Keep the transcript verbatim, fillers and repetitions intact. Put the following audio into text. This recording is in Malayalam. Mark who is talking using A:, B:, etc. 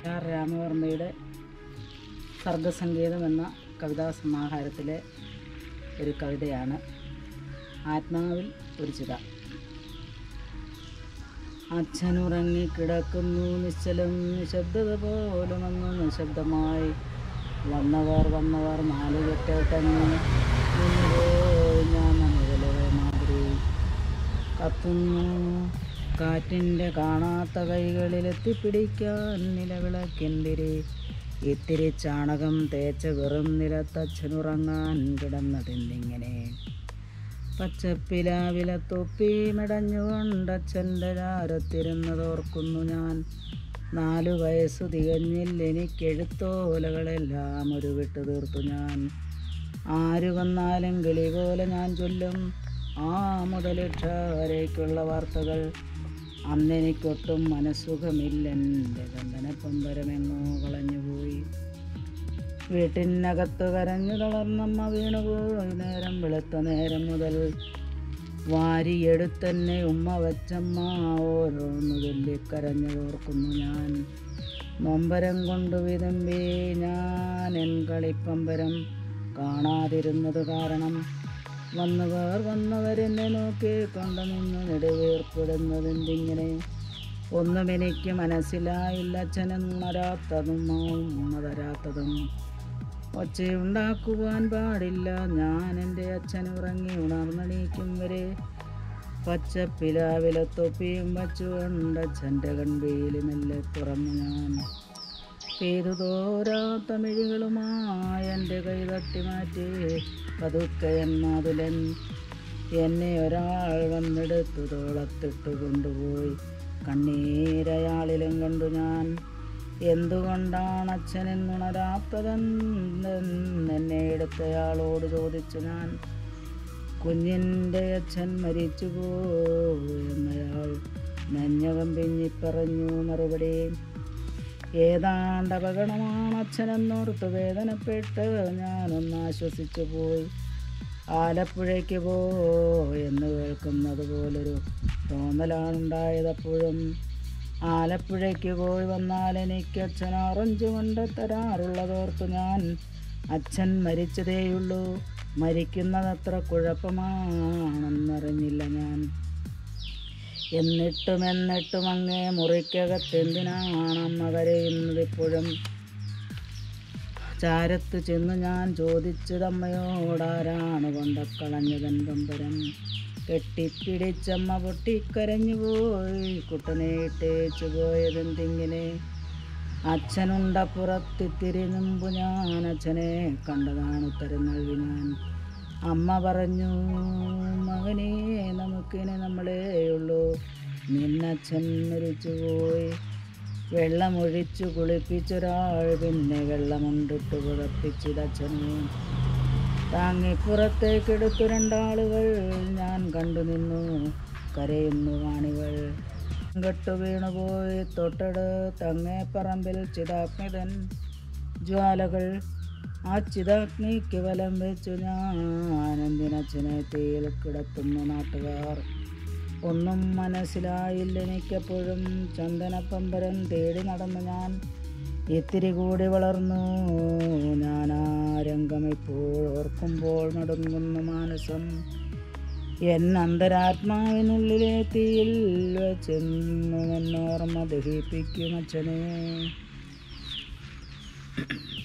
A: ആർ രാമവർമ്മയുടെ സർഗസംഗീതം എന്ന കവിതാ സമാഹാരത്തിലെ ഒരു കവിതയാണ് ആത്മാവിൽ ഒരു ചിത. അച്ഛനുറങ്ങിക്കിടക്കുന്നു നിശ്ചലം, നിശബ്ദത പോലെ വന്നു നിശബ്ദമായി. വന്നവർ വന്നവർ നാലുകെട്ടേട്ടങ്ങി ഞാൻ മുതലേ മാതിരി കത്തുന്നു. കാറ്റിൻ്റെ കാണാത്ത കൈകളിലെത്തിപ്പിടിക്കാൻ നിലവിളക്കിന്തിരി. ഇത്തിരി ചാണകം തേച്ച വെറും നിലത്തച്ഛനുറങ്ങാൻ കിടന്നതെന്തിങ്ങനെ. പച്ചപ്പിലാവിലെ തൊപ്പി മെടഞ്ഞുകൊണ്ടച്ഛൻ്റെ ചാരത്തിരുന്നതോർക്കുന്നു ഞാൻ. നാലു വയസ്സു തികഞ്ഞിൽ എനിക്കെഴുത്തോലകളെല്ലാം ഒരു വിട്ടു തീർത്തു ഞാൻ. ആരു വന്നാലും കിളി പോലെ ഞാൻ ചൊല്ലും ആ മുതലിട്ടാരേക്കുള്ള വാർത്തകൾ. അന്നെനിക്കൊട്ടും മനസ്സുഖമില്ലെൻ്റെ ചന്ദനപ്പമ്പരമെങ്ങോ കളഞ്ഞുപോയി. വീട്ടിനകത്ത് കരഞ്ഞു തളർന്നമ്മ വീണുപോയി. നേരം വെളുത്ത നേരം മുതൽ വാരിയെടുത്തെന്നെ ഉമ്മ വച്ചമ്മ ഓരോന്നു ചൊല്ലിക്കരഞ്ഞതോർക്കുന്നു ഞാൻ. നൊമ്പരം കൊണ്ടു വിതുമ്പി ഞാൻ എൻ കളിപ്പമ്പരം കാണാതിരുന്നത് കാരണം. വന്നവർ വന്നവരെന്നെ നോക്കി കൊണ്ടു നിന്ന് നെടുവീർപ്പിടുന്നതെന്തിങ്ങനെ. ഒന്നും എനിക്ക് മനസ്സിലായില്ല, അച്ഛനെന്നുണരാത്തതും ഉമ്മ തരാത്തതും. ഒച്ചയുണ്ടാക്കുവാൻ പാടില്ല ഞാൻ, എൻ്റെ അച്ഛൻ ഉറങ്ങി ഉണർന്നെണീക്കും വരെ. പച്ചപ്പിലാവിലെ തൊപ്പിയും വച്ചുകൊണ്ടച്ഛൻ്റെ കൺവീലി മെല്ലെ തുറന്നു ഞാൻ. പെയ്തു തോരാത്ത മിഴികളുമായി എൻ്റെ കൈ തട്ടി മാറ്റി പതുക്കെ എന്നാതുലൻ. എന്നെ ഒരാൾ വന്നെടുത്തു തോളത്തിട്ട് കൊണ്ടുപോയി. കണ്ണീരയാളിലും കണ്ടു ഞാൻ. എന്തുകൊണ്ടാണ് അച്ഛനെന്നുണരാത്തതെന്നെ എടുത്തയാളോട് ചോദിച്ചു ഞാൻ. കുഞ്ഞിൻ്റെ അച്ഛൻ മരിച്ചുപോയി എന്നയാൾ നെഞ്ഞകം പിഞ്ഞിപ്പറഞ്ഞു മറുപടി. ഏതാണ്ട് അപകടമാണ് അച്ഛനെന്നോർത്ത് വേദനപ്പെട്ട് ഞാനൊന്ന് ആശ്വസിച്ചു പോയി. ആലപ്പുഴയ്ക്ക് പോ എന്ന് കേൾക്കുന്നത് പോലൊരു തോന്നലാണുണ്ടായതപ്പോഴും. ആലപ്പുഴയ്ക്ക് പോയി വന്നാൽ എനിക്ക് അച്ഛൻ ഓറഞ്ച് കൊണ്ട് തരാറുള്ളതോർത്തു ഞാൻ. അച്ഛൻ മരിച്ചതേയുള്ളൂ, മരിക്കുന്നതത്ര കുഴപ്പമാണെന്നറിഞ്ഞില്ല ഞാൻ. എന്നിട്ടും എന്നിട്ടും അങ്ങേ മുറിക്കകത്തെന്തിനാണ് അമ്മ കരയുന്നതിപ്പോഴും. ചാരത്ത് ചെന്ന് ഞാൻ ചോദിച്ചതമ്മയോടാരാണ് കൊണ്ടക്കളഞ്ഞതൻ പമ്പരം. കെട്ടിപ്പിടിച്ചമ്മ പൊട്ടിക്കരഞ്ഞു പോയി. കുട്ടനെ ഇട്ടേച്ചു പോയതെന്തിങ്ങനെ. അച്ഛനുണ്ടപ്പുറത്തിത്തിരി മുമ്പ് ഞാൻ അച്ഛനെ കണ്ടതാണ് ഉത്തരം നൽകി ഞാൻ. അമ്മ പറഞ്ഞു, മകനെ നമുക്കിനി നമ്മളേയുള്ളൂ, നിന്നച്ഛൻ മരിച്ചുപോയി. വെള്ളമൊഴിച്ചു കുളിപ്പിച്ചൊരാൾ പിന്നെ വെള്ളമുണ്ടിട്ട് പുതപ്പിച്ചിതച്ഛനെ. താങ്ങിപ്പുറത്തേക്കെടുത്തു രണ്ടാളുകൾ ഞാൻ കണ്ടു നിന്നു കരയുന്നു കാണികൾ. കെട്ടു വീണുപോയി തൊട്ടട് തങ്ങേപ്പറമ്പിൽ ചിതാഗ്നിതൻ ജ്വാലകൾ. ആ ചിതാഗ്നിക്ക് വലം വെച്ചു ഞാൻ എന്തിനച്ഛനെ തീയിൽ കിടത്തുന്നു നാട്ടുകാർ. ഒന്നും മനസ്സിലായില്ല എനിക്കപ്പോഴും. ചന്ദനപ്പമ്പരം തേടി നടന്നു ഞാൻ. ഇത്തിരി കൂടി വളർന്നു ഞാൻ. ആ രംഗം ഇപ്പോൾ ഓർക്കുമ്പോൾ നടുങ്ങുന്നു മാനസം. എൻ അന്തരാത്മാവിനുള്ളിലെ തീയിൽ വെച്ചെന്നും എന്നോർമ്മ ദഹിപ്പിക്കും അച്ഛനെ.